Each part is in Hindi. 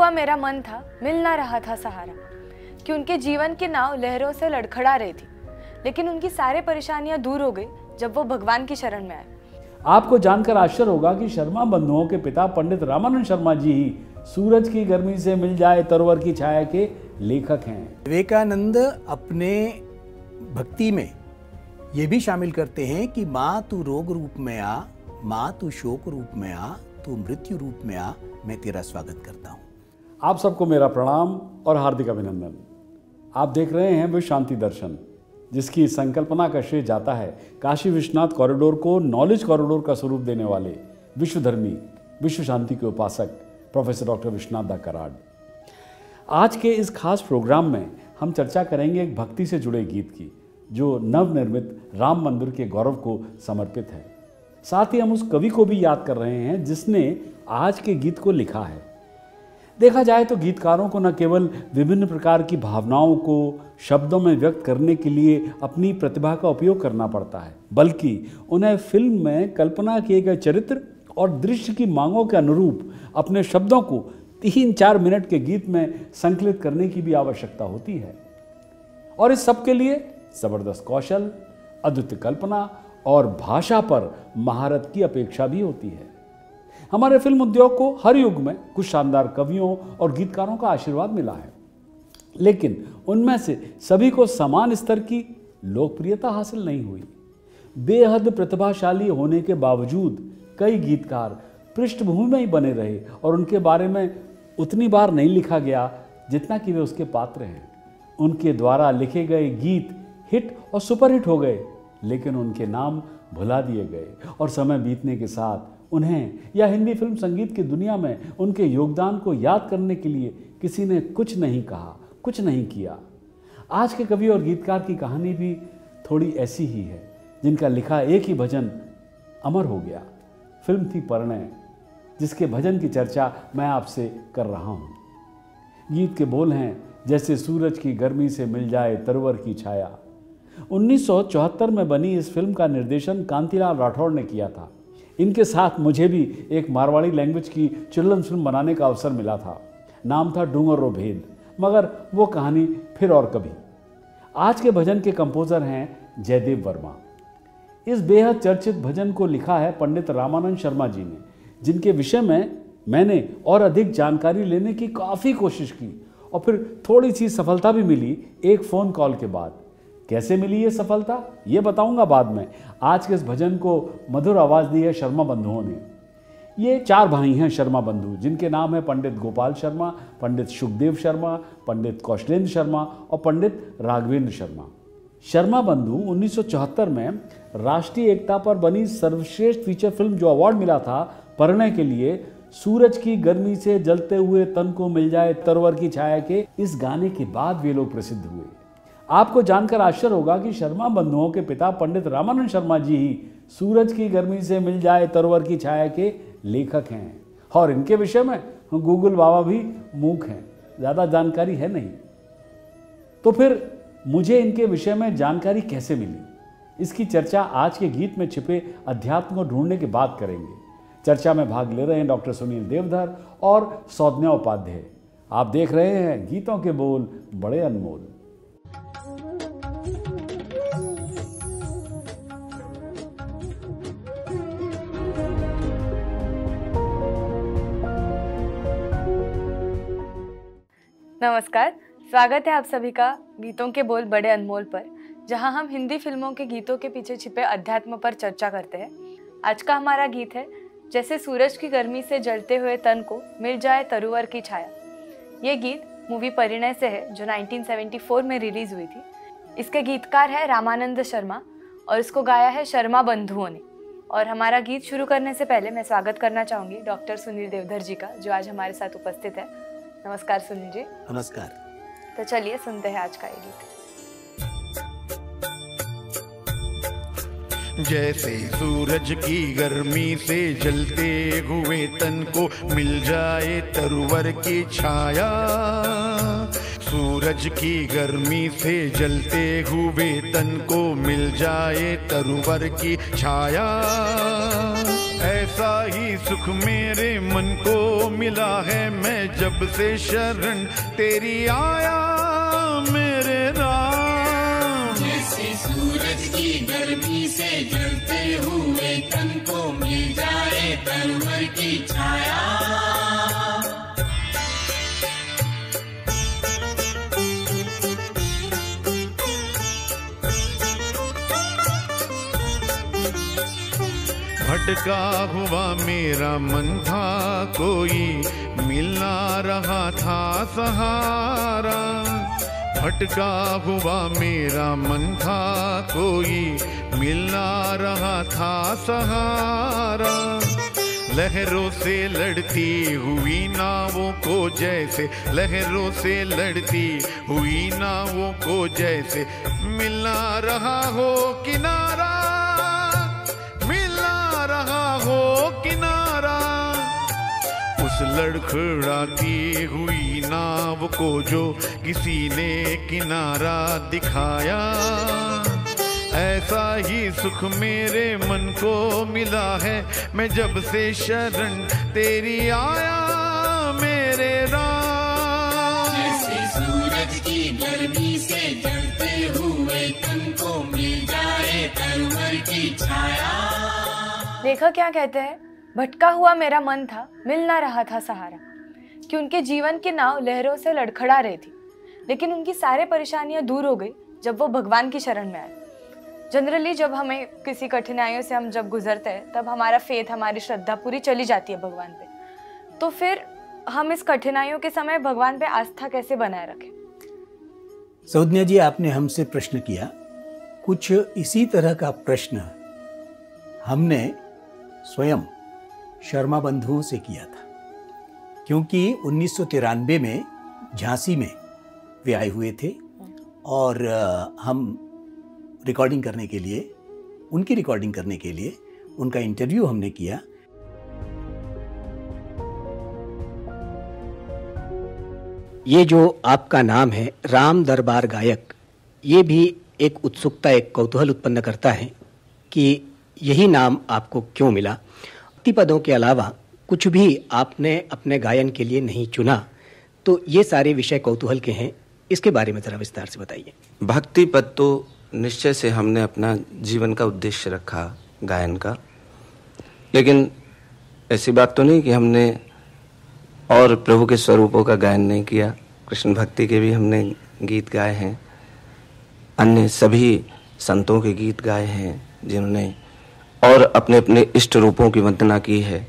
हुआ मेरा मन था, मिल ना रहा था सहारा, कि उनके जीवन की नाव लहरों से लड़खड़ा रही थी, लेकिन उनकी सारी परेशानियां दूर हो गई जब वो भगवान की शरण में आए। आपको जानकर आश्चर्य होगा कि शर्मा बंधुओं के पिता पंडित रामानंद शर्मा जी ही सूरज की गर्मी से मिल जाए तरवर की छाया के लेखक हैं। विवेकानंद अपने भक्ति में ये भी शामिल करते हैं कि माँ तू रोग रूप में आ, माँ तू शोक रूप में आ, तू मृत्यु रूप में आ, मैं तेरा स्वागत करता हूँ। आप सबको मेरा प्रणाम और हार्दिक अभिनंदन। आप देख रहे हैं विश्व शांति दर्शन, जिसकी संकल्पना का श्रेय जाता है काशी विश्वनाथ कॉरिडोर को नॉलेज कॉरिडोर का स्वरूप देने वाले विश्वधर्मी, विश्व शांति के उपासक प्रोफेसर डॉक्टर विश्वनाथ दा कराड। आज के इस खास प्रोग्राम में हम चर्चा करेंगे एक भक्ति से जुड़े गीत की, जो नवनिर्मित राम मंदिर के गौरव को समर्पित है। साथ ही हम उस कवि को भी याद कर रहे हैं जिसने आज के गीत को लिखा है। देखा जाए तो गीतकारों को न केवल विभिन्न प्रकार की भावनाओं को शब्दों में व्यक्त करने के लिए अपनी प्रतिभा का उपयोग करना पड़ता है, बल्कि उन्हें फिल्म में कल्पना किए गए चरित्र और दृश्य की मांगों के अनुरूप अपने शब्दों को 3-4 मिनट के गीत में संकलित करने की भी आवश्यकता होती है। और इस सब के लिए जबरदस्त कौशल, अद्वितीय कल्पना और भाषा पर महारत की अपेक्षा भी होती है। हमारे फिल्म उद्योग को हर युग में कुछ शानदार कवियों और गीतकारों का आशीर्वाद मिला है, लेकिन उनमें से सभी को समान स्तर की लोकप्रियता हासिल नहीं हुई। बेहद प्रतिभाशाली होने के बावजूद कई गीतकार पृष्ठभूमि में ही बने रहे और उनके बारे में उतनी बार नहीं लिखा गया जितना कि वे उसके पात्र हैं। उनके द्वारा लिखे गए गीत हिट और सुपरहिट हो गए, लेकिन उनके नाम भुला दिए गए और समय बीतने के साथ उन्हें या हिंदी फिल्म संगीत की दुनिया में उनके योगदान को याद करने के लिए किसी ने कुछ नहीं कहा, कुछ नहीं किया। आज के कवि और गीतकार की कहानी भी थोड़ी ऐसी ही है, जिनका लिखा एक ही भजन अमर हो गया। फिल्म थी परिणय, जिसके भजन की चर्चा मैं आपसे कर रहा हूँ। गीत के बोल हैं, जैसे सूरज की गर्मी से मिल जाए तरवर की छाया। 1974 में बनी इस फिल्म का निर्देशन कांतिलाल राठौड़ ने किया था। इनके साथ मुझे भी एक मारवाड़ी लैंग्वेज की चिल्ड्रन फिल्म बनाने का अवसर मिला था। नाम था डूंगर रो भेद, मगर वो कहानी फिर और कभी। आज के भजन के कंपोजर हैं जयदेव वर्मा। इस बेहद चर्चित भजन को लिखा है पंडित रामानंद शर्मा जी ने, जिनके विषय में मैंने और अधिक जानकारी लेने की काफ़ी कोशिश की और फिर थोड़ी सी सफलता भी मिली एक फ़ोन कॉल के बाद। कैसे मिली ये सफलता, ये बताऊंगा बाद में। आज के इस भजन को मधुर आवाज़ दी है शर्मा बंधुओं ने। ये 4 भाई हैं शर्मा बंधु, जिनके नाम है पंडित गोपाल शर्मा, पंडित सुखदेव शर्मा, पंडित कौशलेंद्र शर्मा और पंडित राघवेंद्र शर्मा। शर्मा बंधु 1974 में राष्ट्रीय एकता पर बनी सर्वश्रेष्ठ फीचर फिल्म जो अवार्ड मिला था परिणय के लिए, सूरज की गर्मी से जलते हुए तन को मिल जाए तरवर की छाया के इस गाने के बाद वे लोग प्रसिद्ध हुए। आपको जानकर आश्चर्य होगा कि शर्मा बंधुओं के पिता पंडित रामानंद शर्मा जी ही सूरज की गर्मी से मिल जाए तरवर की छाया के लेखक हैं, और इनके विषय में गूगल बाबा भी मूक हैं, ज़्यादा जानकारी है नहीं। तो फिर मुझे इनके विषय में जानकारी कैसे मिली, इसकी चर्चा आज के गीत में छिपे अध्यात्म को ढूंढने के बाद करेंगे। चर्चा में भाग ले रहे हैं डॉक्टर सुनील देवधर और सौज्ञा उपाध्याय। आप देख रहे हैं गीतों के बोल बड़े अनमोल। नमस्कार, स्वागत है आप सभी का गीतों के बोल बड़े अनमोल पर, जहां हम हिंदी फिल्मों के गीतों के पीछे छिपे अध्यात्म पर चर्चा करते हैं। आज का हमारा गीत है जैसे सूरज की गर्मी से जलते हुए तन को मिल जाए तरुवर की छाया। ये गीत मूवी परिणय से है, जो 1974 में रिलीज हुई थी। इसके गीतकार है रामानंद शर्मा और इसको गाया है शर्मा बंधुओं ने। और हमारा गीत शुरू करने से पहले मैं स्वागत करना चाहूँगी डॉक्टर सुनील देवधर जी का, जो आज हमारे साथ उपस्थित है। नमस्कार सुनील जी। नमस्कार। तो चलिए सुनते हैं आज का ये गीत। जैसे सूरज की गर्मी से जलते हुए तन को मिल जाए तरवर की छाया, सूरज की गर्मी से जलते हुए तन को मिल जाए तरवर की छाया, ऐसा ही सुख मेरे मन को मिला है, मैं जब से शरण तेरी आया मेरे राम। जैसे सूरज की गर्मी से जलते हुए तन को मिल जाए तरवर की छाया। भटका हुआ मेरा मन था, कोई मिलना रहा था सहारा। भटका हुआ मेरा मन था, कोई मिलना रहा था सहारा। लहरों से लड़ती हुई नावों को जैसे, लहरों से लड़ती हुई नावों को जैसे मिलना रहा हो किनारा, मिलना रहा हो किनारा। उस लड़खड़ाती हुई नाव को जो किसी ने किनारा दिखाया, ऐसा ही सुख मेरे मन को मिला है, मैं जब से शरण तेरी आया मेरे राम। जैसे सूरज की गर्मी से जलते हुए तन को मिल जाए तरवर की छाया। लेखक क्या कहते हैं? भटका हुआ मेरा मन था, मिल ना रहा था सहारा। कि उनके जीवन की नाव लहरों से लड़खड़ा रही थी, लेकिन उनकी सारी परेशानियां दूर हो गई जब वो भगवान की शरण में आए। जनरली जब हमें किसी कठिनाइयों से हम जब गुजरते हैं, तब हमारा फेथ, हमारी श्रद्धा पूरी चली जाती है भगवान पे। तो फिर हम इस कठिनाइयों के समय भगवान पे आस्था कैसे बनाए रखें? सौज्ञा जी, आपने हमसे प्रश्न किया, कुछ इसी तरह का प्रश्न हमने स्वयं शर्मा बंधुओं से किया था, क्योंकि 1993 में झांसी में वे आए हुए थे और हम रिकॉर्डिंग करने के लिए, उनकी रिकॉर्डिंग करने के लिए उनका इंटरव्यू हमने किया। ये जो आपका नाम है राम दरबार गायक, ये भी एक उत्सुकता, एक कौतूहल उत्पन्न करता है कि यही नाम आपको क्यों मिला। भक्ति पदों के अलावा कुछ भी आपने अपने गायन के लिए नहीं चुना, तो ये सारे विषय कौतूहल के हैं, इसके बारे में जरा विस्तार से बताइए। भक्ति पद तो निश्चय से हमने अपना जीवन का उद्देश्य रखा गायन का, लेकिन ऐसी बात तो नहीं कि हमने और प्रभु के स्वरूपों का गायन नहीं किया। कृष्ण भक्ति के भी हमने गीत गाए हैं, अन्य सभी संतों के गीत गाए हैं जिन्होंने और अपने अपने इष्ट रूपों की वंदना की है।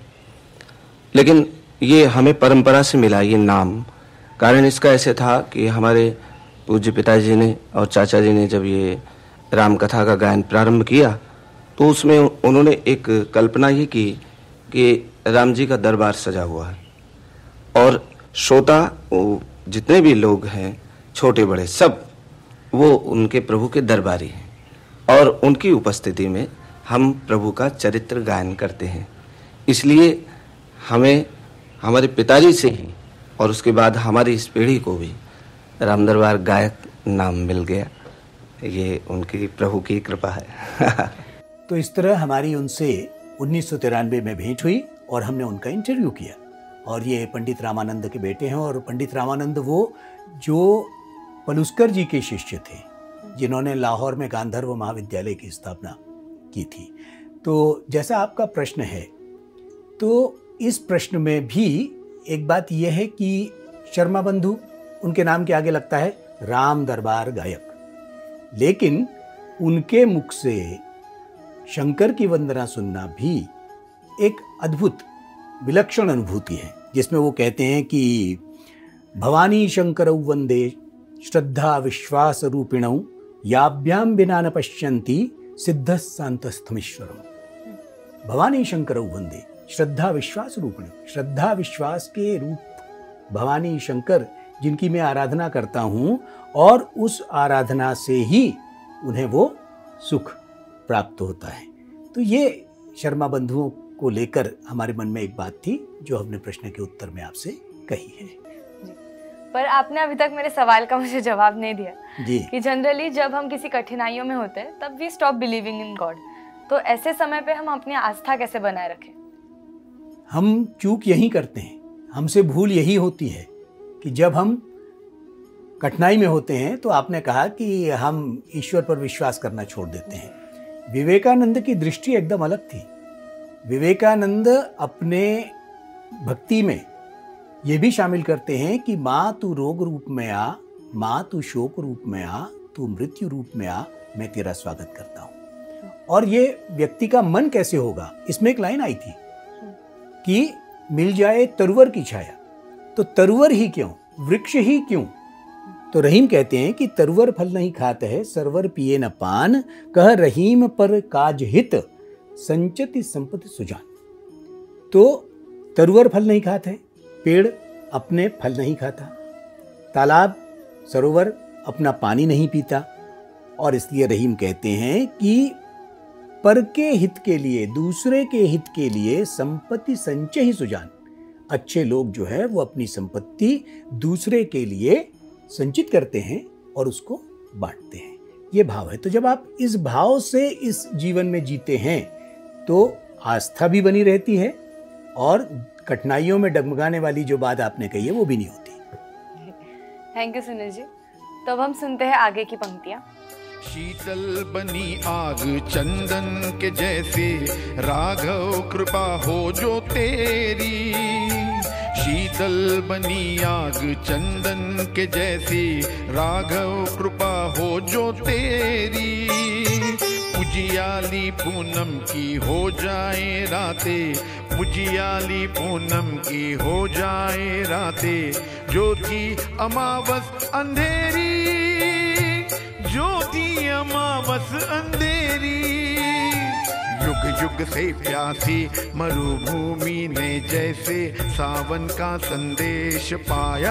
लेकिन ये हमें परंपरा से मिला ये नाम। कारण इसका ऐसे था कि हमारे पूज्य पिताजी ने और चाचा जी ने जब ये राम कथा का गायन प्रारंभ किया, तो उसमें उन्होंने एक कल्पना ये की कि राम जी का दरबार सजा हुआ है और श्रोता जितने भी लोग हैं, छोटे बड़े सब, वो उनके प्रभु के दरबारी हैं और उनकी उपस्थिति में हम प्रभु का चरित्र गायन करते हैं। इसलिए हमें हमारे पिताजी से ही और उसके बाद हमारी इस पीढ़ी को भी राम दरबार गायक नाम मिल गया। ये उनकी प्रभु की कृपा है। तो इस तरह हमारी उनसे 1993 में भेंट हुई और हमने उनका इंटरव्यू किया। और ये पंडित रामानंद के बेटे हैं, और पंडित रामानंद वो जो पलुस्कर जी के शिष्य थे, जिन्होंने लाहौर में गांधर्व महाविद्यालय की स्थापना की थी। तो जैसा आपका प्रश्न है, तो इस प्रश्न में भी एक बात यह है कि शर्मा बंधु, उनके नाम के आगे लगता है राम दरबार गायक, लेकिन उनके मुख से शंकर की वंदना सुनना भी एक अद्भुत विलक्षण अनुभूति है, जिसमें वो कहते हैं कि भवानी शंकरौ वंदे श्रद्धा विश्वास रूपिणौ याभ्याम बिना न पश्यन्ति सिद्धः शान्तस्थमीश्वरम्। भवानी शंकरौ वंदे, श्रद्धा विश्वास रूपिणौ, श्रद्धा विश्वास के रूप भवानी शंकर जिनकी मैं आराधना करता हूँ, और उस आराधना से ही उन्हें वो सुख प्राप्त होता है। तो ये शर्मा बंधुओं को लेकर हमारे मन में एक बात थी जो हमने प्रश्न के उत्तर में आपसे कही है। पर आपने अभी तक मेरे सवाल का मुझे जवाब नहीं दिया जी। कि जनरली जब हम किसी कठिनाइयों में होते हैं तब we stop believing in God, तो ऐसे समय पे हम अपनी आस्था कैसे बनाए रखें? हम चूक यही करते हैं, हमसे भूल यही होती है कि जब हम कठिनाई में होते हैं तो आपने कहा कि हम ईश्वर पर विश्वास करना छोड़ देते हैं। विवेकानंद की दृष्टि एकदम अलग थी। विवेकानंद अपने भक्ति में ये भी शामिल करते हैं कि माँ तू रोग रूप में आ, माँ तू शोक रूप में आ, तू मृत्यु रूप में आ, मैं तेरा स्वागत करता हूँ। और ये व्यक्ति का मन कैसे होगा, इसमें एक लाइन आई थी कि मिल जाए तरवर की छाया, तो तरवर ही क्यों, वृक्ष ही क्यों। तो रहीम कहते हैं कि तरवर फल नहीं खात है, सरवर पिए न पान, कह रहीम पर काज हित, संचति संपत्ति सुजान। तो तरवर फल नहीं खाते, पेड़ अपने फल नहीं खाता, तालाब सरोवर अपना पानी नहीं पीता, और इसलिए रहीम कहते हैं कि पर के हित के लिए, दूसरे के हित के लिए संपत्ति संचय ही सुजान। अच्छे लोग जो है वो अपनी संपत्ति दूसरे के लिए संचित करते हैं और उसको बांटते हैं। ये भाव है। तो जब आप इस भाव से इस जीवन में जीते हैं तो आस्था भी बनी रहती है और कठिनाइयों में डगमगाने वाली जो बात आपने कही है वो भी नहीं होती। Thank you Sunil ji. तो अब हम सुनते हैं आगे की पंक्तियां। शीतल बनी आग चंदन के जैसे, राघव कृपा हो जो तेरी। शीतल बनी आग चंदन के जैसी, राघव कृपा हो जो तेरी। उजियाली पूनम की हो जाए रातें, उजियाली पूनम की हो जाए रातें, ज्योति अमावस अंधेरी, ज्योति अमावस अंधेरी। युग युग से प्यासी मरुभूमि ने जैसे सावन का संदेश पाया,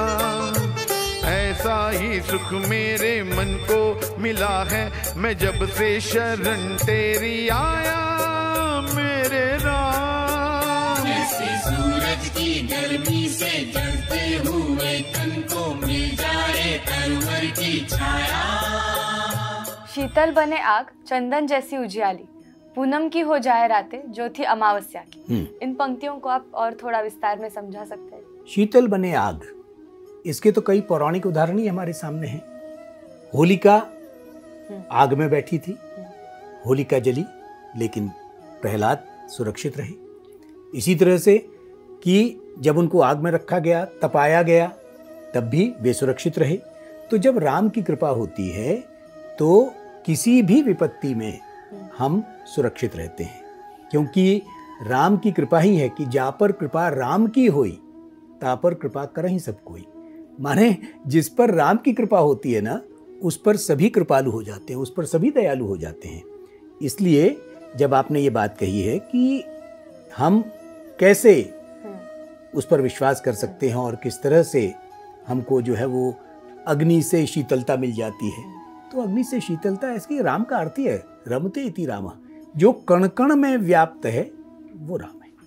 ऐसा ही सुख मेरे मन को मिला है, मैं जब से शरण तेरी आया मेरे राम। जैसे सूरज की गर्मी से जलते हुए तन को मिल जाए तरवर की छाया। शीतल बने आग चंदन जैसी उजियाली, पूनम की हो जाए रातें, ज्योति अमावस्या की। इन पंक्तियों को आप और थोड़ा विस्तार में समझा सकते हैं? शीतल बने आग, इसके तो कई पौराणिक उदाहरण ही हमारे सामने हैं। होलिका आग में बैठी थी, होलिका जली लेकिन प्रहलाद सुरक्षित रहे। इसी तरह से कि जब उनको आग में रखा गया, तपाया गया, तब भी वे सुरक्षित रहे। तो जब राम की कृपा होती है तो किसी भी विपत्ति में हम सुरक्षित रहते हैं, क्योंकि राम की कृपा ही है कि जा पर कृपा राम की होई, ता पर कृपा करहि सब कोई। माने जिस पर राम की कृपा होती है ना, उस पर सभी कृपालु हो जाते हैं, उस पर सभी दयालु हो जाते हैं। इसलिए जब आपने ये बात कही है कि हम कैसे उस पर विश्वास कर सकते हैं और किस तरह से हमको जो है वो अग्नि से शीतलता मिल जाती है, तो अग्नि से शीतलता ऐसी राम का अर्थ ही है रमते इति राम, जो कण कण में व्याप्त है वो राम है।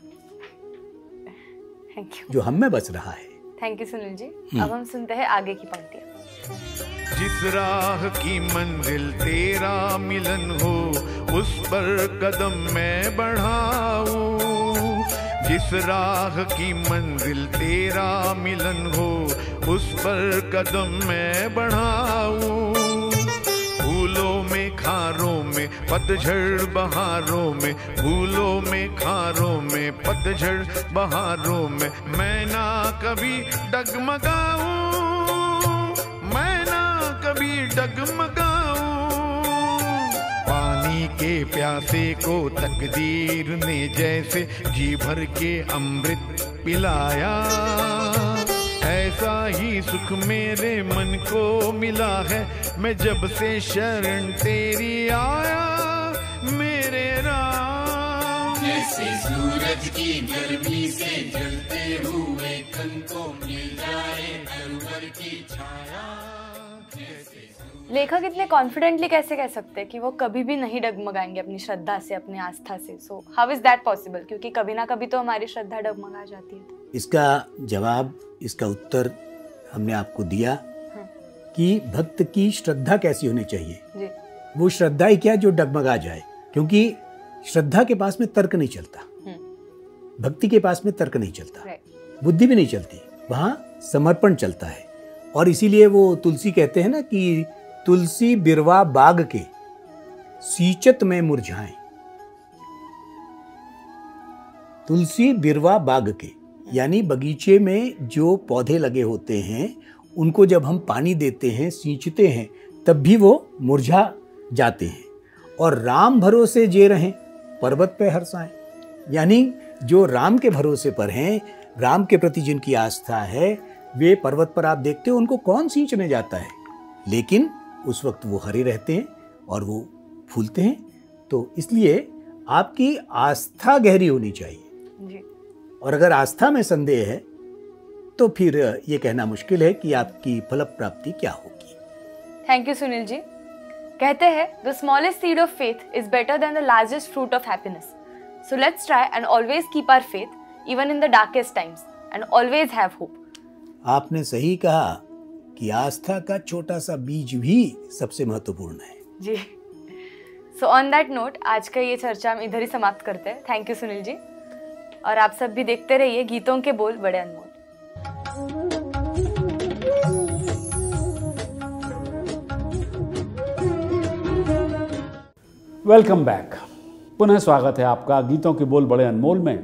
Thank you. जो हम में बस रहा है। Thank you Sunil ji. अब हम सुनते हैं आगे की पंक्तियां। जिस राह की मंजिल तेरा मिलन हो, उस पर कदम मैं बढ़ाऊं। जिस राह की मंजिल तेरा मिलन हो, उस पर कदम मैं बढ़ाऊं। फूलों में खारों में पतझड़ बहारों में, फूलों में खारों में पतझड़ बहारों में, मैं ना कभी डगमगाऊं, मैं ना कभी डगमगाऊं। पानी के प्यासे को तकदीर ने जैसे जी भर के अमृत पिलाया, ऐसा ही सुख मेरे मन को मिला है, मैं जब से शरण तेरी आया मेरे राम। जैसे सूरज की गर्मी से जलते हुए तन को मिल जाए तरवर की छाया। लेखक इतने कॉन्फिडेंटली कैसे कह सकते हैं कि वो कभी भी नहीं डगमगाएंगे अपनी श्रद्धा से, अपनी आस्था से? So how is that possible? क्योंकि कभी ना कभी तो हमारी श्रद्धा डगमगा जाती है। इसका जवाब, इसका उत्तर हमने आपको दिया कि भक्त की श्रद्धा कैसी होनी चाहिए जी। वो श्रद्धा ही क्या जो डगमगा जाए, क्योंकि श्रद्धा के पास में तर्क नहीं चलता। भक्ति के पास में तर्क नहीं चलता, बुद्धि भी नहीं चलती, वहां समर्पण चलता है। और इसीलिए वो तुलसी कहते हैं ना कि तुलसी बिरवा बाग के सींचत में मुरझाएं। तुलसी बिरवा बाग के यानी बगीचे में जो पौधे लगे होते हैं उनको जब हम पानी देते हैं, सींचते हैं, तब भी वो मुरझा जाते हैं। और राम भरोसे जे रहें पर्वत पे हर्षाएं, यानी जो राम के भरोसे पर हैं, राम के प्रति जिनकी आस्था है, वे पर्वत पर आप देखते हो उनको कौन सींचने जाता है, लेकिन उस वक्त वो हरे रहते हैं और वो फूलते हैं। तो इसलिए आपकी आस्था गहरी होनी चाहिए जी। और अगर आस्था में संदेह है तो फिर ये कहना मुश्किल है कि आपकी फल प्राप्ति क्या होगी। Thank you Sunil ji. कहते हैं the smallest seed of faith is better than the largest fruit of happiness. So let's try and always keep our faith even in the darkest times and always have hope. आपने सही कहा कि आस्था का छोटा सा बीज भी सबसे महत्वपूर्ण है जी। सो ऑन दैट नोट आज का ये चर्चा हम इधर ही समाप्त करते हैं। थैंक यू सुनील जी, और आप सब भी देखते रहिए गीतों के बोल बड़े अनमोल। Welcome back. पुनः स्वागत है आपका गीतों के बोल बड़े अनमोल में।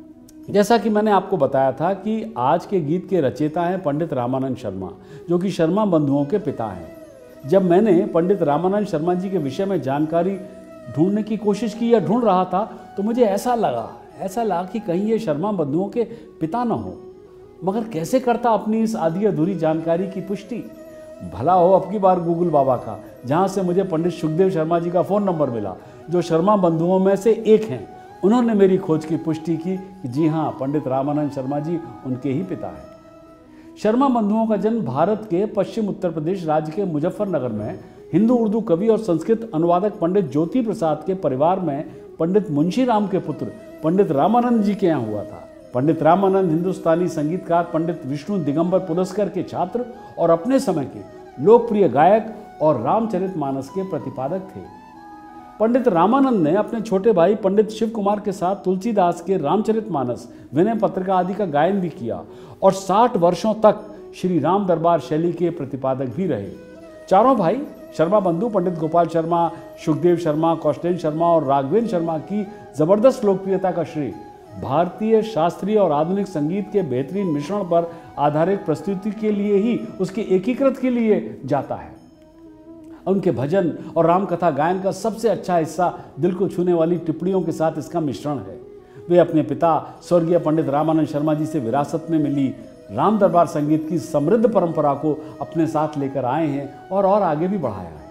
जैसा कि मैंने आपको बताया था कि आज के गीत के रचयिता हैं पंडित रामानंद शर्मा, जो कि शर्मा बंधुओं के पिता हैं। जब मैंने पंडित रामानंद शर्मा जी के विषय में जानकारी ढूंढने की कोशिश की या ढूंढ रहा था तो मुझे ऐसा लगा कि कहीं ये शर्मा बंधुओं के पिता न हो। मगर कैसे करता अपनी इस आधी अधूरी जानकारी की पुष्टि? भला हो अब की बार गूगल बाबा का, जहाँ से मुझे पंडित सुखदेव शर्मा जी का फ़ोन नंबर मिला, जो शर्मा बंधुओं में से एक हैं। उन्होंने मेरी खोज की पुष्टि की कि जी हाँ, पंडित रामानंद शर्मा जी उनके ही पिता हैं। शर्मा बंधुओं का जन्म भारत के पश्चिम उत्तर प्रदेश राज्य के मुजफ्फरनगर में हिंदू उर्दू कवि और संस्कृत अनुवादक पंडित ज्योति प्रसाद के परिवार में पंडित मुंशी राम के पुत्र पंडित रामानंद जी के यहाँ हुआ था। पंडित रामानंद हिंदुस्तानी संगीतकार पंडित विष्णु दिगंबर पुरस्कार के छात्र और अपने समय के लोकप्रिय गायक और रामचरितमानस के प्रतिपादक थे। पंडित रामानंद ने अपने छोटे भाई पंडित शिव कुमार के साथ तुलसीदास के रामचरितमानस, विनय पत्रिका आदि का गायन भी किया और 60 वर्षों तक श्री राम दरबार शैली के प्रतिपादक भी रहे। चारों भाई शर्मा बंधु पंडित गोपाल शर्मा, सुखदेव शर्मा, कौशलेन शर्मा और राघवेंद्र शर्मा की जबरदस्त लोकप्रियता का श्रेय भारतीय शास्त्रीय और आधुनिक संगीत के बेहतरीन मिश्रण पर आधारित प्रस्तुति के लिए ही, उसके एकीकृत के लिए जाता है। उनके भजन और रामकथा गायन का सबसे अच्छा हिस्सा दिल को छूने वाली टिप्पणियों के साथ इसका मिश्रण है। वे अपने पिता स्वर्गीय पंडित रामानंद शर्मा जी से विरासत में मिली राम दरबार संगीत की समृद्ध परंपरा को अपने साथ लेकर आए हैं और आगे भी बढ़ाया है।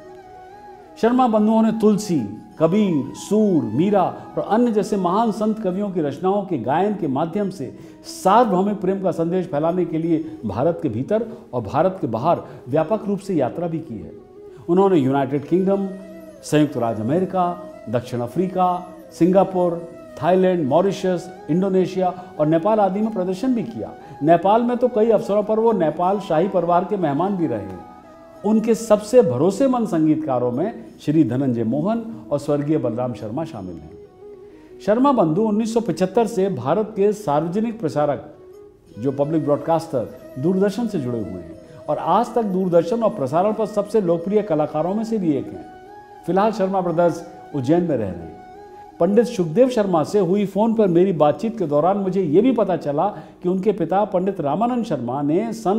शर्मा बंधुओं ने तुलसी, कबीर, सूर, मीरा और अन्य जैसे महान संत कवियों की रचनाओं के गायन के माध्यम से सार्वभौमिक प्रेम का संदेश फैलाने के लिए भारत के भीतर और भारत के बाहर व्यापक रूप से यात्रा भी की है। उन्होंने यूनाइटेड किंगडम, संयुक्त राज्य अमेरिका, दक्षिण Africa, Singapore, Thailand, Mauritius, Indonesia और नेपाल आदि में प्रदर्शन भी किया। नेपाल में तो कई अवसरों पर वो नेपाल शाही परिवार के मेहमान भी रहे। उनके सबसे भरोसेमंद संगीतकारों में श्री धनंजय मोहन और स्वर्गीय बलराम शर्मा शामिल हैं। शर्मा बंधु 1975 से भारत के सार्वजनिक प्रसारक, जो पब्लिक ब्रॉडकास्टर, दूरदर्शन से जुड़े हुए हैं और आज तक दूरदर्शन और प्रसारण पर सबसे लोकप्रिय कलाकारों में से भी एक हैं। फिलहाल शर्मा ब्रदर्स उज्जैन में रह रहे हैं। पंडित सुखदेव शर्मा से हुई फोन पर मेरी बातचीत के दौरान मुझे ये भी पता चला कि उनके पिता पंडित रामानंद शर्मा ने सन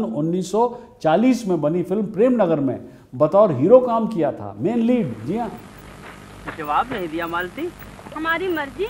1940 में बनी फिल्म प्रेम नगर में बतौर हीरो काम किया था, मेन लीड। जी हाँ। जवाब नहीं दिया मालती। हमारी मर्जी।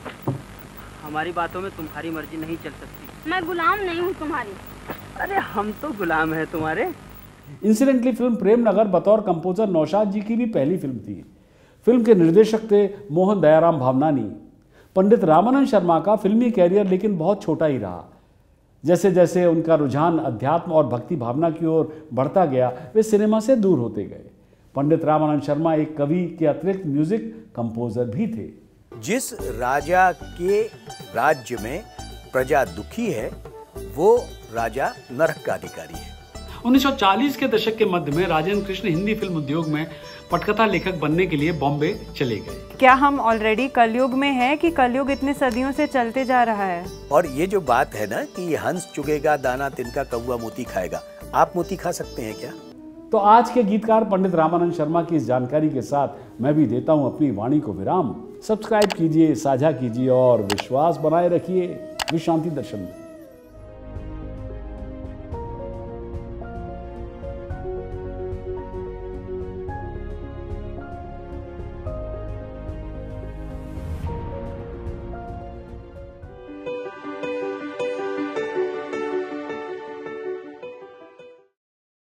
हमारी बातों में तुम्हारी मर्जी नहीं चल सकती। मैं गुलाम नहीं हूँ तुम्हारी। अरे हम तो गुलाम हैं तुम्हारे। इंसिडेंटली फिल्म प्रेम नगर बतौर कंपोजर नौशाद जी की भी पहली फिल्म थी। फिल्म के निर्देशक थे मोहन दयाराम भावनानी। पंडित रामानंद शर्मा का फिल्मी कैरियर लेकिन बहुत छोटा ही रहा। जैसे जैसे उनका रुझान अध्यात्म और भक्ति भावना की ओर बढ़ता गया, वे सिनेमा से दूर होते गए। पंडित रामानंद शर्मा एक कवि के अतिरिक्त म्यूजिक कंपोजर भी थे। जिस राजा के राज्य में प्रजा दुखी है, वो राजा नरक का अधिकारी है। 1940 के दशक के मध्य में राजेंद्र कृष्ण हिंदी फिल्म उद्योग में पटकथा लेखक बनने के लिए बॉम्बे चले गए। क्या हम ऑलरेडी कलयुग में हैं कि कलयुग इतने सदियों से चलते जा रहा है? और ये जो बात है ना कि हंस चुगेगा दाना तिनका कौवा मोती खाएगा, आप मोती खा सकते हैं क्या? तो आज के गीतकार पंडित रामानंद शर्मा की इस जानकारी के साथ मैं भी देता हूं अपनी वाणी को विराम। सब्सक्राइब कीजिए, साझा कीजिए और विश्वास बनाए रखिए विशांति दर्शन में।